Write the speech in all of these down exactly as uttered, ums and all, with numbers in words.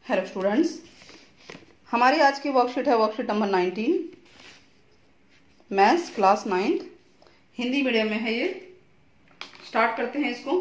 Hello students, हमारी आज की वर्कशीट है worksheet number nineteen, maths class ninth, Hindi medium में है ये। स्टार्ट करते हैं इसको।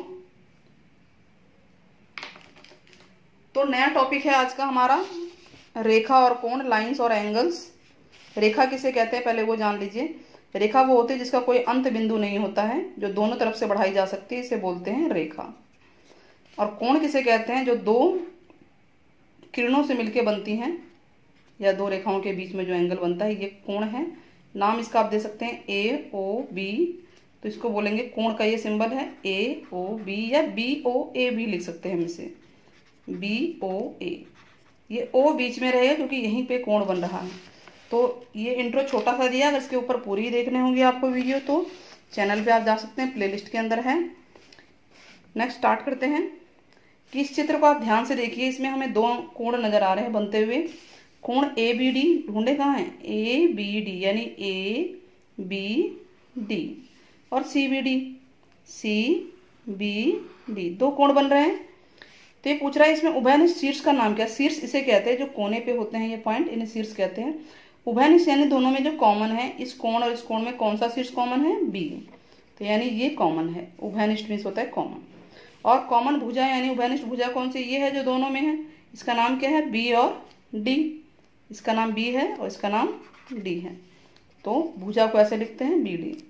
तो नया टॉपिक है आज का हमारा रेखा और कोण, लाइंस और एंगल्स। रेखा किसे कहते हैं पहले वो जान लीजिए। रेखा वो होती है जिसका कोई अंत बिंदु नहीं होता है, जो दोनों तरफ से बढ़ाई जा सकती है, इसे बोलते हैं रेखा। और कोण किसे कहते हैं, जो दो किरणों से मिलकर बनती हैं या दो रेखाओं के बीच में जो एंगल बनता है, ये कोण है। नाम इसका आप दे सकते हैं ए ओ बी, तो इसको बोलेंगे कोण का ये सिंबल है ए ओ बी, या बी ओ ए भी लिख सकते हैं हम इसे, बी ओ ए। ये ओ बीच में रहेगा क्योंकि यहीं पे कोण बन रहा है। तो ये इंट्रो छोटा सा दिया, अगर इसके ऊपर पूरी देखने होंगी आपको वीडियो तो चैनल पे आप जा सकते हैं, प्लेलिस्ट के अंदर है। नेक्स्ट स्टार्ट करते हैं कि इस चित्र को आप ध्यान से देखिए। इसमें हमें दो कोण नजर आ रहे हैं बनते हुए। कोण ए बी डी ढूंढे कहाँ हैं, ए बी डी यानी ए बी डी, और C B D, C B D, दो कोण बन रहे हैं। तो ये पूछ रहा है इसमें उभयनिष्ठ शीर्ष का नाम क्या है। शीर्ष इसे कहते हैं जो कोने पे होते हैं ये पॉइंट, इन्हें शीर्ष कहते हैं। उभयनिष्ठ यानी दोनों में जो कॉमन है, इस कोण और इस कोण में कौन सा शीर्ष कॉमन है, बी, तो यानी ये कॉमन है। उभयनिष्ठ मीन्स होता है कॉमन। और कॉमन भुजा यानी उभयनिष्ठ भुजा कौन सी, ये है जो दोनों में है, इसका नाम क्या है, बी और डी। इसका नाम बी है और इसका नाम डी है, तो भुजा को ऐसे लिखते हैं बी डी।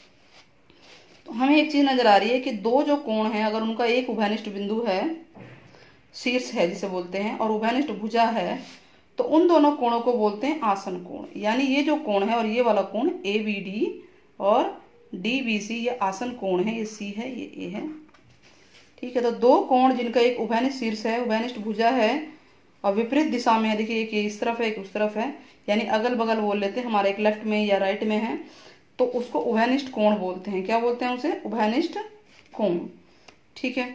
तो हमें एक चीज नजर आ रही है कि दो जो कोण है, अगर उनका एक उभयनिष्ठ बिंदु है, शीर्ष है जिसे बोलते हैं, और उभयनिष्ठ भुजा है, तो उन दोनों कोणों को बोलते हैं आसन कोण। यानी ये जो कोण है और ये वाला कोण ए बी डी और डी बी सी, ये आसन कोण है। ये सी है, ये ए है, ठीक है। तो दो कोण जिनका एक उभयनिष्ठ शीर्ष है, उभयनिष्ठ भुजा है, और विपरीत दिशा में है, देखिए एक इस तरफ है एक उस तरफ है, यानी अगल बगल बोल लेते हैं, हमारे एक लेफ्ट में या राइट में है, तो उसको उभयनिष्ठ कोण बोलते हैं। क्या बोलते हैं उसे, उभयनिष्ठ कोण, ठीक है।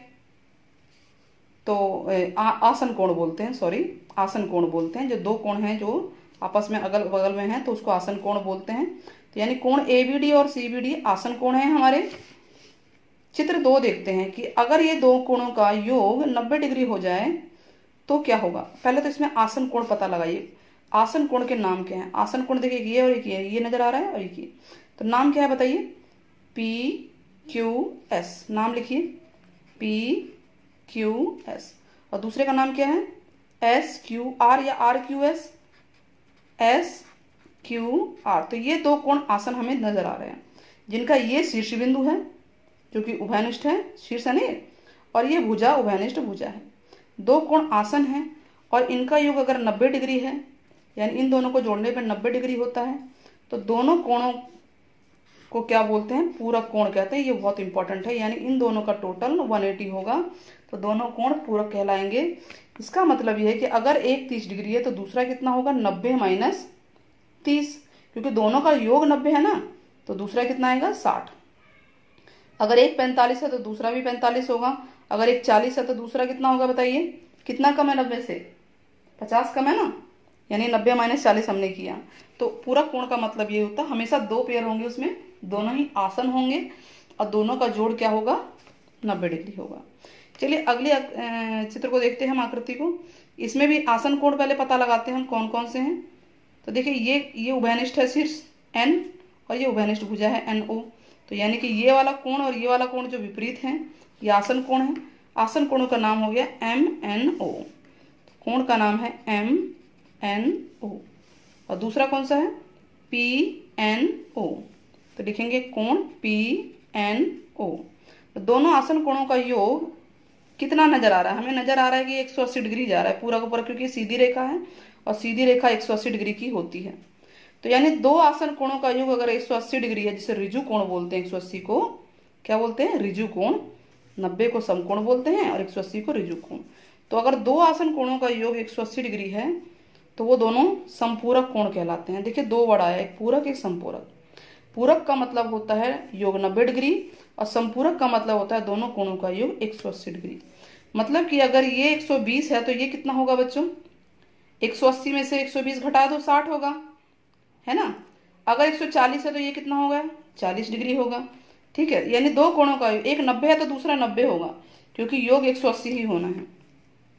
तो आ, आसन कोण बोलते हैं, सॉरी आसन कोण बोलते हैं। जो दो कोण हैं जो आपस में अगल बगल में हैं, तो उसको आसन कोण बोलते हैं। तो यानी कोण ए बी डी और सी बी डी आसन कोण है हमारे। चित्र दो देखते हैं कि अगर ये दो कोणों का योग नब्बे डिग्री हो जाए तो क्या होगा। पहले तो इसमें आसन कोण पता लगाइए। आसन कोण के नाम क्या है। आसन कोण देखिए ये और एक ये, ये नजर आ रहा है और एक ये, तो नाम क्या है बताइए, पी क्यू एस, नाम लिखिए पी क्यू एस। और दूसरे का नाम क्या है, एस क्यू आर या R Q S, S Q R. तो ये दो कोण आसन हमें नजर आ रहे हैं, जिनका ये शीर्ष बिंदु है जो कि उभयनिष्ठ है, शीर्ष है, और ये भुजा उभयनिष्ठ भुजा है। दो कोण आसन है और इनका योग अगर नब्बे डिग्री है, यानी इन दोनों को जोड़ने पर नब्बे डिग्री होता है, तो दोनों कोणों को क्या बोलते हैं, पूरक कोण कहते हैं। ये बहुत इंपॉर्टेंट है, यानी इन दोनों का टोटल एक सौ अस्सी होगा, तो दोनों कोण पूरक कहलाएंगे। इसका मतलब यह है कि अगर एक तीस डिग्री है तो दूसरा कितना होगा, नब्बे माइनस तीस, क्योंकि दोनों का योग नब्बे है ना, तो दूसरा कितना आएगा, साठ। अगर एक पैंतालीस है तो दूसरा भी पैंतालीस होगा। अगर एक चालीस है तो दूसरा कितना होगा बताइए, कितना कम है नब्बे से, पचास कम है ना, यानी नब्बे माइनस चालीस हमने किया। तो पूरक कोण का मतलब ये होता है हमेशा दो पेयर होंगे, उसमें दोनों ही आसन होंगे और दोनों का जोड़ क्या होगा, नब्बे डिग्री होगा। चलिए अगले चित्र को देखते हैं हम, आकृति को। इसमें भी आसन कोण पहले पता लगाते हैं हम कौन कौन से हैं। तो देखिए ये ये उभयनिष्ठ है शीर्ष एन, और ये उभयनिष्ठ भुजा है एन ओ। तो यानी कि ये वाला कोण और ये वाला कोण जो विपरीत है, ये आसन कोण है। आसन कोणों का नाम हो गया एम एन ओ, कोण का नाम है एम एन ओ। और दूसरा कौन सा है, पी एन ओ, तो लिखेंगे कोण पी एन ओ। तो दोनों आसन कोणों का योग कितना नजर आ रहा है, हमें नजर आ रहा है कि एक सौ अस्सी डिग्री जा रहा है पूरा का पूरा, क्योंकि सीधी रेखा है और सीधी रेखा एक सौ अस्सी डिग्री की होती है। तो यानी दो आसन कोणों का योग अगर एक सौ अस्सी डिग्री है, जिसे ऋजु कोण बोलते हैं, एक सौ अस्सी को क्या बोलते हैं, ऋजु कोण। नब्बे को समकोण बोलते हैं और एक सौ अस्सी को ऋजु कोण। तो अगर दो आसन कोणों का योग एक सौ अस्सी डिग्री है तो वो दोनों संपूरक कोण कहलाते हैं। देखिए दो वर्ड आया, एक पूरक एक संपूरक। पूरक का मतलब होता है योग नब्बे डिग्री और संपूरक का मतलब होता है दोनों कोणों का योग एक सौ अस्सी डिग्री। मतलब कि अगर ये एक सौ बीस है तो ये कितना होगा बच्चों, एक सौ अस्सी में से एक सौ बीस घटा दो, साठ होगा, है ना। अगर एक सौ चालीस है तो ये कितना होगा, चालीस डिग्री होगा, ठीक है। यानी दो कोणों का योग, एक नब्बे है तो दूसरा नब्बे होगा, क्योंकि योग एक सौ अस्सी ही होना है।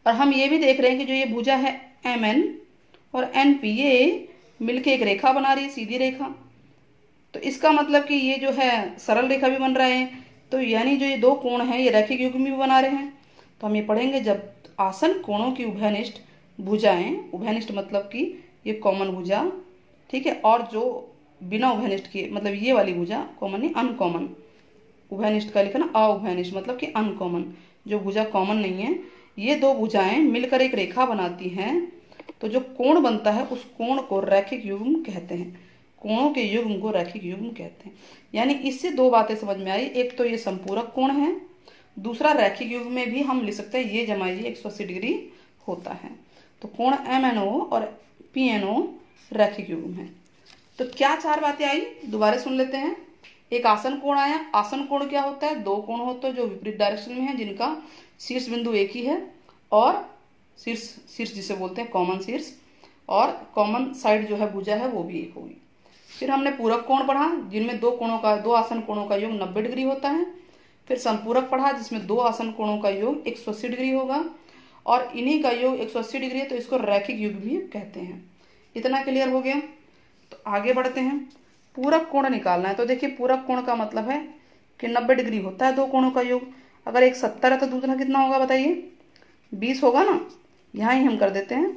और हम ये भी देख रहे हैं कि जो ये भुजा है एम एन और एन पी, ये मिलके एक रेखा बना रही है, सीधी रेखा। तो इसका मतलब कि ये जो है सरल रेखा भी बन रहे हैं, तो यानी जो ये दो कोण हैं ये रैखिक युग्म भी बना रहे हैं। तो हम ये पढ़ेंगे जब आसन कोणों की उभयनिष्ठ भुजाएं, उभयनिष्ठ मतलब कि ये कॉमन भुजा, ठीक है, और जो बिना उभयनिष्ठ की मतलब ये वाली भुजा कॉमन नहीं अनकॉमन, उभयनिष्ठ का लिखा ना अउभयनिष्ठ मतलब कि अनकॉमन, जो भुजा कॉमन नहीं है, ये दो भुजाएं मिलकर एक रेखा बनाती हैं। तो जो कोण बनता है उस कोण को रैखिक युग्म कहते हैं, कोणों के युग्म को रैखिक युग्म कहते हैं। यानी इससे दो बातें समझ में आई, एक तो ये संपूरक कोण है, दूसरा रैखिक युग्म में भी हम लिख सकते हैं ये जमा ये एक सौ अस्सी डिग्री होता है। तो कोण एम एन ओ और पी एन ओ रैखिक युग्म है। तो क्या चार बातें आई, दोबारा सुन लेते हैं। एक आसन कोण आया। आसन कोण क्या होता है? दो कोण होते हैं जो विपरीत डायरेक्शन में है, जिनका शीर्ष बिंदु एक ही है और शीर्ष शीर्ष जिसे बोलते हैं कॉमन शीर्ष, और कॉमन साइड जो है भुजा है वो भी एक होगी। फिर हमने पूरक कोण पढ़ा जिनमें दो कोणों का दो आसन कोणों का योग नब्बे डिग्री होता है। फिर संपूरक पढ़ा जिसमें दो आसन कोणों का योग एक सौ अस्सी डिग्री होगा, और इन्हीं का योग एक सौ अस्सी डिग्री है तो इसको रैखिक युग्म भी कहते हैं। इतना क्लियर हो गया। तो आगे बढ़ते हैं। पूरक कोण निकालना है। तो देखिए पूरक कोण का मतलब है कि नब्बे डिग्री होता है दो कोणों का योग। अगर एक सत्तर है तो दूसरा कितना होगा बताइए? बीस होगा ना। यहाँ ही हम कर देते हैं।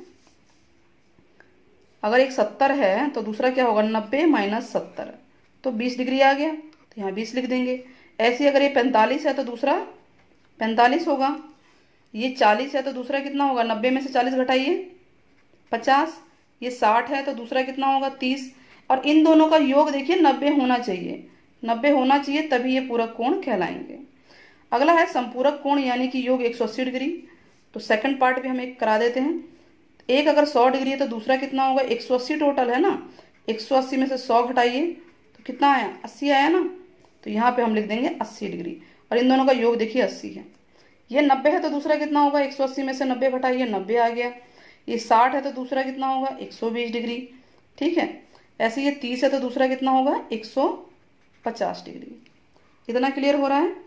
अगर एक सत्तर है तो दूसरा क्या होगा? नब्बे माइनस सत्तर, तो बीस डिग्री आ गया, तो यहाँ बीस लिख देंगे। ऐसे अगर ये पैंतालीस है तो दूसरा पैंतालीस होगा। ये चालीस है तो दूसरा कितना होगा? नब्बे में से चालीस घटाइए पचास। ये साठ है तो दूसरा कितना होगा? तीस। और इन दोनों का योग देखिए नब्बे होना चाहिए, नब्बे होना चाहिए तभी ये पूरक कोण कहलाएंगे। अगला है संपूरक कोण यानी कि योग एक सौ अस्सी डिग्री। तो सेकंड पार्ट भी हम एक करा देते हैं। एक अगर सौ डिग्री है तो दूसरा कितना होगा? एक सौ अस्सी टोटल है ना। एक सौ अस्सी में से सौ घटाइए तो कितना आया? अस्सी आया ना। तो यहाँ पे हम लिख देंगे अस्सी डिग्री, और इन दोनों का योग देखिए अस्सी है। ये नब्बे है तो दूसरा कितना होगा? एक सौ अस्सी में से नब्बे घटाइए, नब्बे आ गया। ये साठ है तो दूसरा कितना होगा? एक सौ बीस डिग्री, ठीक है। ऐसे ये तीस है तो दूसरा कितना होगा? एक सौ पचास डिग्री। इतना क्लियर हो रहा है।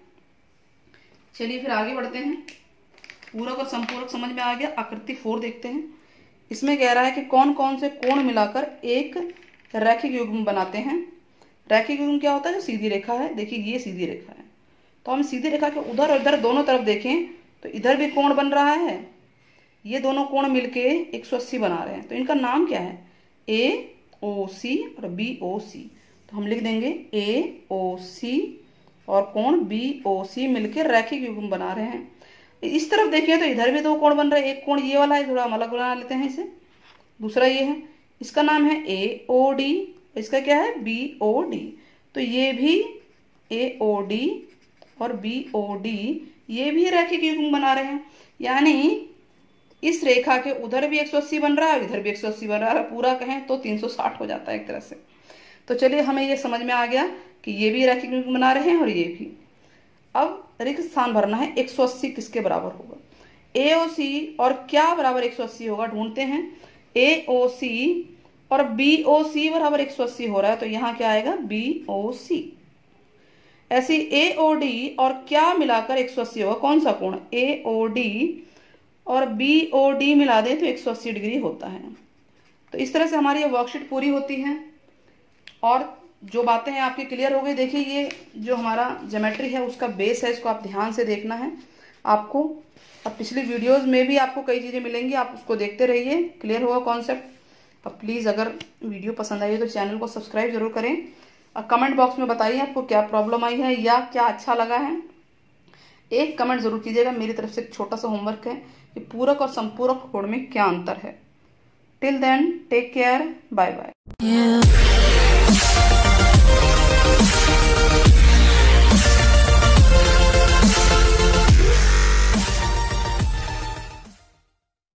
चलिए फिर आगे बढ़ते हैं। पूरक और संपूरक समझ में आ गया। आकृति फोर देखते हैं। इसमें कह रहा है कि कौन कौन से कोण मिलाकर एक रैखिक युग्म बनाते हैं। रैखिक युग्म क्या होता है? जो सीधी रेखा है। देखिए ये सीधी रेखा है, तो हम सीधी रेखा के उधर और इधर दोनों तरफ देखें तो इधर भी कोण बन रहा है। ये दोनों कोण मिलके एक सौ अस्सी बना रहे हैं। तो इनका नाम क्या है? ए ओ सी और बी ओ सी। तो हम लिख देंगे ए ओ सी और कोण बी ओ सी मिलके रैखिक युग्म बना रहे हैं। इस तरफ देखिए तो इधर भी दो कोण बन रहे हैं। एक कोण ये वाला है, थोड़ा हम अलग बना लेते हैं इसे। दूसरा ये है, इसका नाम है ए ओ डी, इसका क्या है? B O D. तो ये भी ए ओ डी और बी ओ डी ये भी रैखिक युग्म बना रहे हैं। यानी इस रेखा के उधर भी एक सौ अस्सी बन रहा है, इधर भी एक सौ अस्सी बन रहा है। पूरा कहें तो तीन सौ साठ हो जाता है एक तरह से। तो चलिए हमें ये समझ में आ गया कि ये भी रैखिक युग्म बना रहे हैं और ये भी। अब रिक्त स्थान भरना है। एक सौ अस्सी किसके बराबर होगा? ए ओ सी और क्या बराबर एक सौ अस्सी होगा ढूंढते हैं। ए ओ सी और बी ओ सी बराबर एक सौ अस्सी हो रहा है, तो यहाँ क्या आएगा? B O C. ऐसे ए ओ डी और क्या मिलाकर एक सौ अस्सी होगा? कौन सा कोण? ए ओ डी और बी ओ डी मिला दें तो एक सौ अस्सी डिग्री होता है। तो इस तरह से हमारी ये वर्कशीट पूरी होती है और जो बातें हैं आपकी क्लियर हो गई। देखिए ये जो हमारा ज्योमेट्री है उसका बेस है, इसको आप ध्यान से देखना है आपको। अब पिछली वीडियोस में भी आपको कई चीज़ें मिलेंगी, आप उसको देखते रहिए, क्लियर होगा कॉन्सेप्ट। अब प्लीज़ अगर वीडियो पसंद आई है तो चैनल को सब्सक्राइब जरूर करें और कमेंट बॉक्स में बताइए आपको क्या प्रॉब्लम आई है या क्या अच्छा लगा है। एक कमेंट जरूर कीजिएगा। मेरी तरफ से एक छोटा सा होमवर्क है कि पूरक और संपूरक कोण में क्या अंतर है। Till then take care, bye bye.